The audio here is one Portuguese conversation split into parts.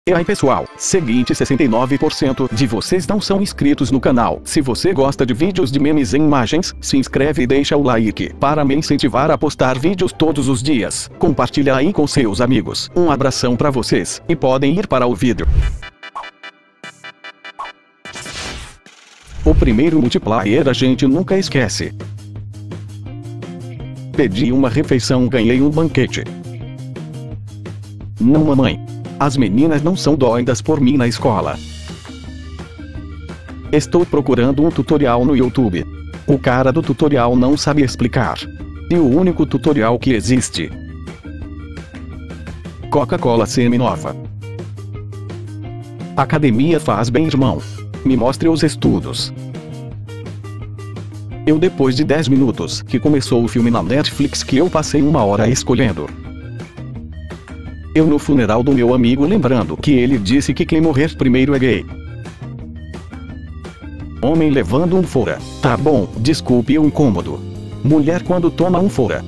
E aí pessoal, seguinte, 69% de vocês não são inscritos no canal. Se você gosta de vídeos de memes em imagens, se inscreve e deixa o like, para me incentivar a postar vídeos todos os dias. Compartilha aí com seus amigos. Um abração pra vocês, e podem ir para o vídeo. O primeiro multiplayer a gente nunca esquece. Pedi uma refeição, ganhei um banquete. Não, mamãe. As meninas não são doidas por mim na escola. Estou procurando um tutorial no YouTube. O cara do tutorial não sabe explicar. E o único tutorial que existe: Coca-Cola semi-nova. Academia faz bem, irmão. Me mostre os estudos. Eu, depois de 10 minutos que começou o filme na Netflix, que eu passei 1 hora escolhendo. Eu no funeral do meu amigo, lembrando que ele disse que quem morrer primeiro é gay. Homem levando um fora. Tá bom, desculpe o incômodo. Mulher quando toma um fora.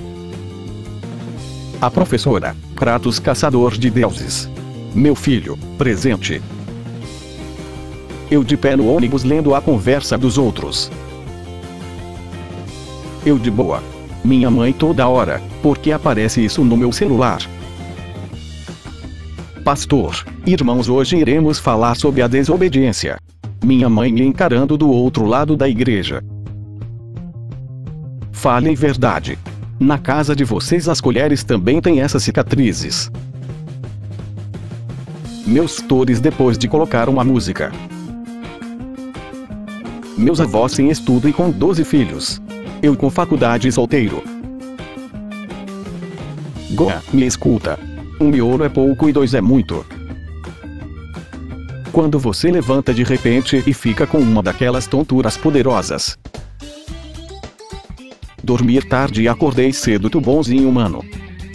A professora, Kratos caçador de deuses. Meu filho, presente. Eu de pé no ônibus lendo a conversa dos outros. Eu de boa. Minha mãe toda hora, porque aparece isso no meu celular. Pastor, irmãos, hoje iremos falar sobre a desobediência. Minha mãe me encarando do outro lado da igreja. Falem verdade. Na casa de vocês as colheres também têm essas cicatrizes. Meus tutores depois de colocar uma música. Meus avós sem estudo e com 12 filhos. Eu com faculdade solteiro. Goa, me escuta. 1 miolo é pouco e 2 é muito. Quando você levanta de repente e fica com uma daquelas tonturas poderosas. Dormir tarde e acordei cedo, tu bonzinho mano.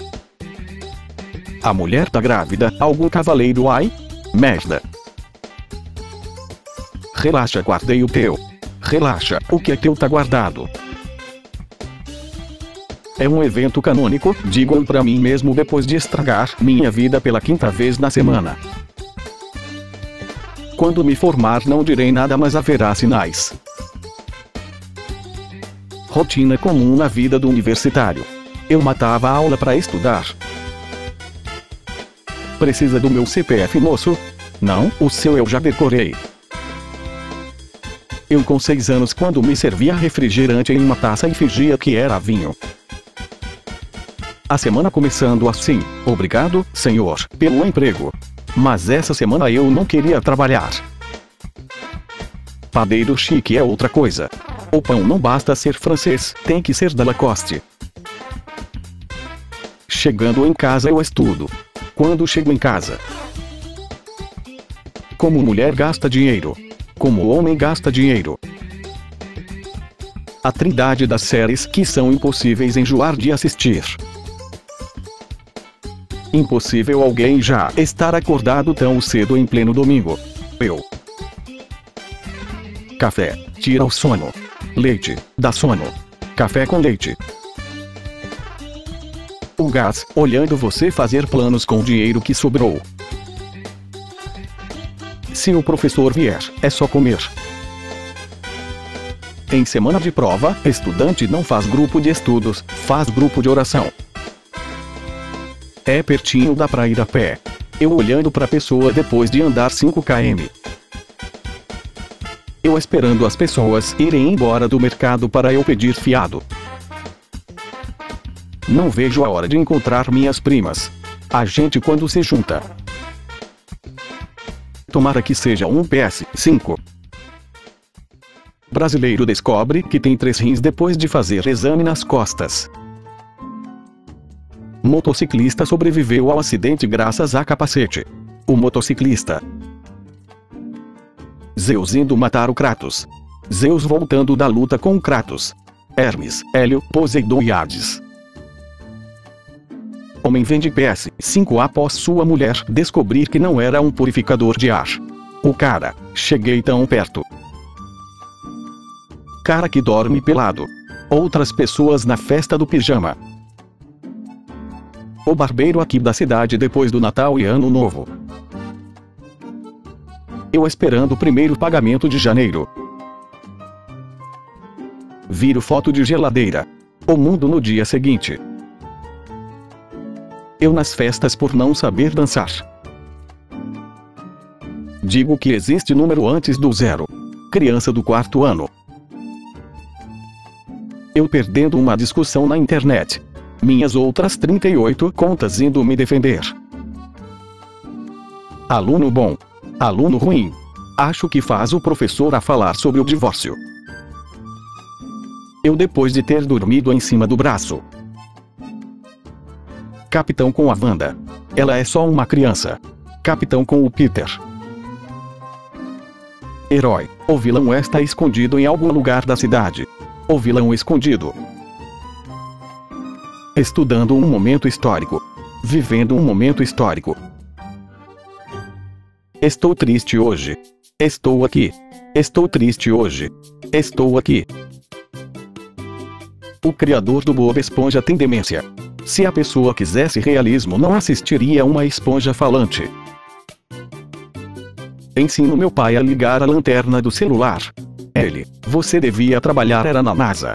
A mulher tá grávida, algum cavaleiro, ai? Merda. Relaxa, guardei o teu. Relaxa, o que é teu tá guardado. É um evento canônico, digo pra mim mesmo depois de estragar minha vida pela 5ª vez na semana. Quando me formar não direi nada, mas haverá sinais. Rotina comum na vida do universitário. Eu matava a aula pra estudar. Precisa do meu CPF, moço? Não, o seu eu já decorei. Eu com 6 anos quando me servia refrigerante em uma taça e fingia que era vinho. A semana começando assim: obrigado, senhor, pelo emprego. Mas essa semana eu não queria trabalhar. Padeiro chique é outra coisa. O pão não basta ser francês, tem que ser da Lacoste. Chegando em casa eu estudo. Quando chego em casa, como mulher gasta dinheiro. Como homem gasta dinheiro. A trindade das séries que são impossíveis enjoar de assistir. Impossível alguém já estar acordado tão cedo em pleno domingo. Eu. Café, tira o sono. Leite, dá sono. Café com leite. O gás, olhando você fazer planos com o dinheiro que sobrou. Se o professor vier, é só comer. Em semana de prova, estudante não faz grupo de estudos, faz grupo de oração. É pertinho, dá pra ir a pé. Eu olhando pra pessoa depois de andar 5 km. Eu esperando as pessoas irem embora do mercado para eu pedir fiado. Não vejo a hora de encontrar minhas primas. A gente quando se junta. Tomara que seja um PS5. Brasileiro descobre que tem 3 rins depois de fazer exame nas costas. Motociclista sobreviveu ao acidente graças a capacete. O motociclista. Zeus indo matar o Kratos. Zeus voltando da luta com Kratos. Hermes, Hélio, Poseidon e Hades. Homem vende PS5 após sua mulher descobrir que não era um purificador de ar. O cara, cheguei tão perto. Cara que dorme pelado. Outras pessoas na festa do pijama. O barbeiro aqui da cidade depois do Natal e Ano Novo. Eu esperando o primeiro pagamento de janeiro. Viro foto de geladeira. O mundo no dia seguinte. Eu nas festas por não saber dançar. Digo que existe número antes do zero. Criança do 4º ano. Eu perdendo uma discussão na internet. Minhas outras 38 contas indo me defender. Aluno bom. Aluno ruim. Acho que faz o professor a falar sobre o divórcio. Eu depois de ter dormido em cima do braço. Capitão com a Wanda. Ela é só uma criança. Capitão com o Peter. Herói. O vilão está escondido em algum lugar da cidade. O vilão escondido. Estudando um momento histórico. Vivendo um momento histórico. Estou triste hoje. Estou aqui. Estou triste hoje. Estou aqui. O criador do Bob Esponja tem demência. Se a pessoa quisesse realismo, não assistiria a uma esponja falante. Ensino meu pai a ligar a lanterna do celular. Ele, você devia trabalhar era na NASA.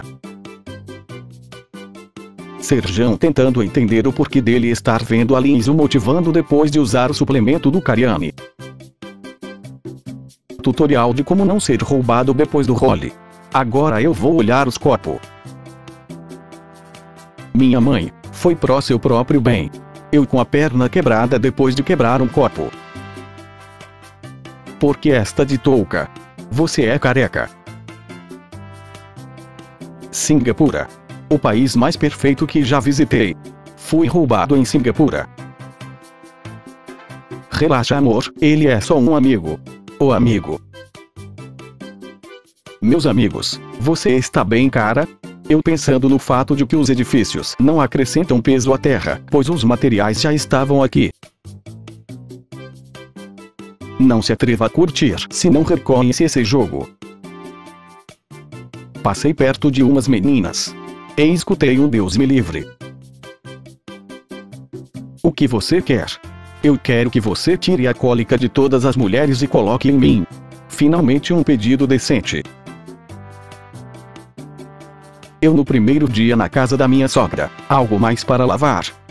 Serjão tentando entender o porquê dele estar vendo aliens o motivando depois de usar o suplemento do Cariani. Tutorial de como não ser roubado depois do role. Agora eu vou olhar os copos. Minha mãe, foi pro seu próprio bem. Eu com a perna quebrada depois de quebrar um copo. Porque esta de touca. Você é careca. Singapura. O país mais perfeito que já visitei. Fui roubado em Singapura. Relaxa amor, ele é só um amigo. O amigo. Meus amigos, você está bem cara? Eu pensando no fato de que os edifícios não acrescentam peso à terra, pois os materiais já estavam aqui. Não se atreva a curtir se não reconhece esse jogo. Passei perto de umas meninas. E escutei um Deus me livre. O que você quer? Eu quero que você tire a cólica de todas as mulheres e coloque em mim. Finalmente um pedido decente. Eu no primeiro dia na casa da minha sogra, algo mais para lavar.